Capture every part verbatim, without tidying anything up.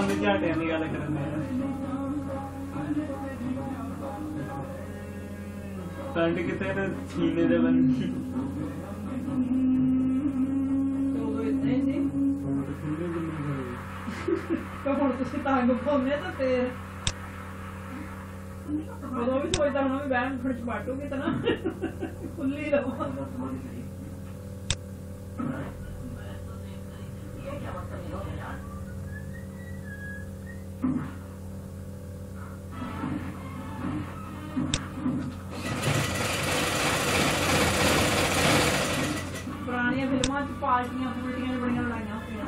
बंद क्या कहने का लग रहा है फ्रंट की तरह छीने दे बंद तो इतने जी तो हम तो सितार को घूमने तो फिर वो भी सोचता हूँ मैं बैठ खर्च बांटूंगी तो ना खुली रहो पुरानियां फिल्मां च पार्टियां पुलटियां बड़ियां लड़ाइयां होंदियां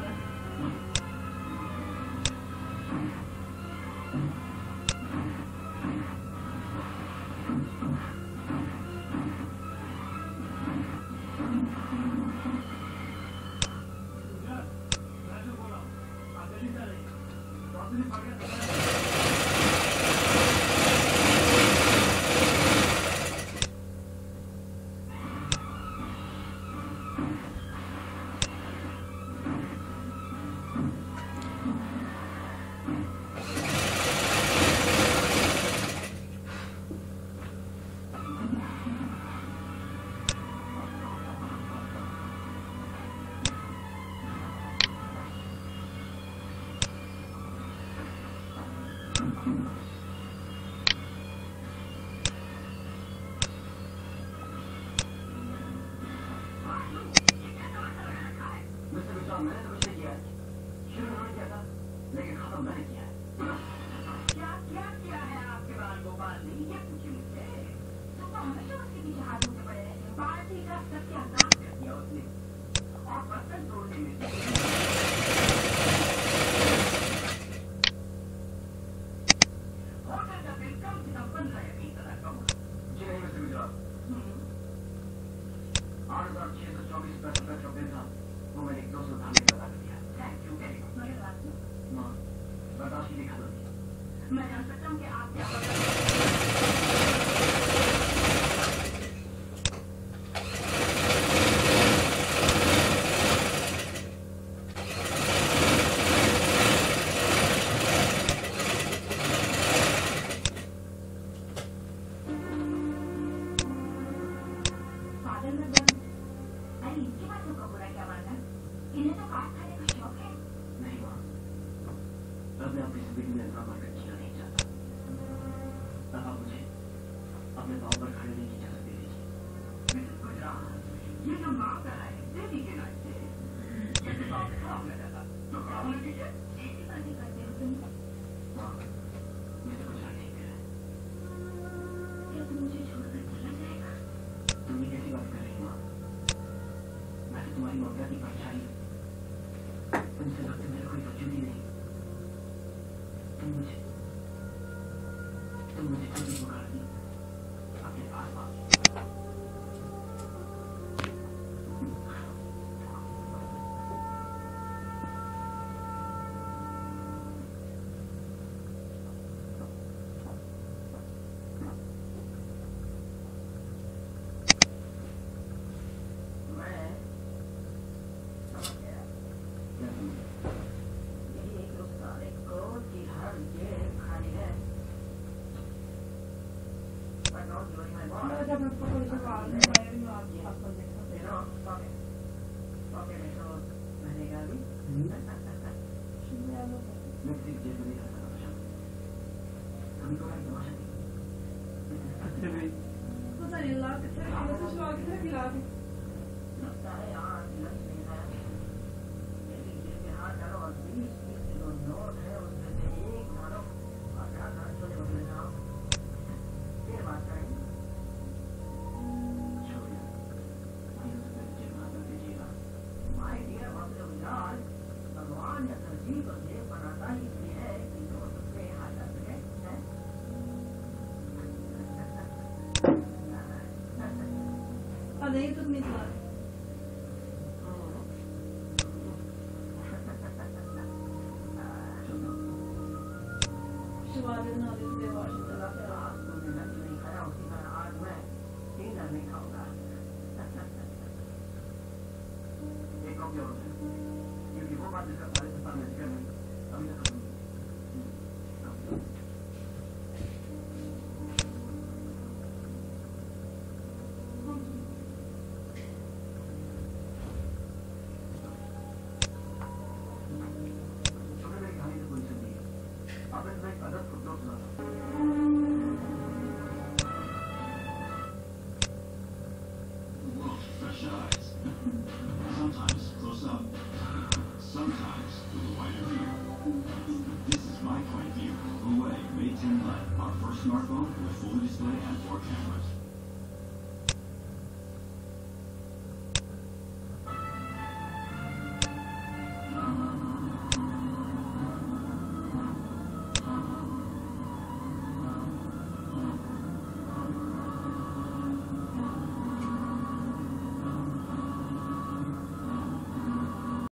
नहीं तो नहीं चला शिवाजी नदी से वाश चला के रात को दिन नहीं खाया उसी का आज मैं डिनर नहीं खाऊंगा एक कॉफी और क्योंकि वो बात जिसका सारे से सामने अभी smartphone with full display and four cameras.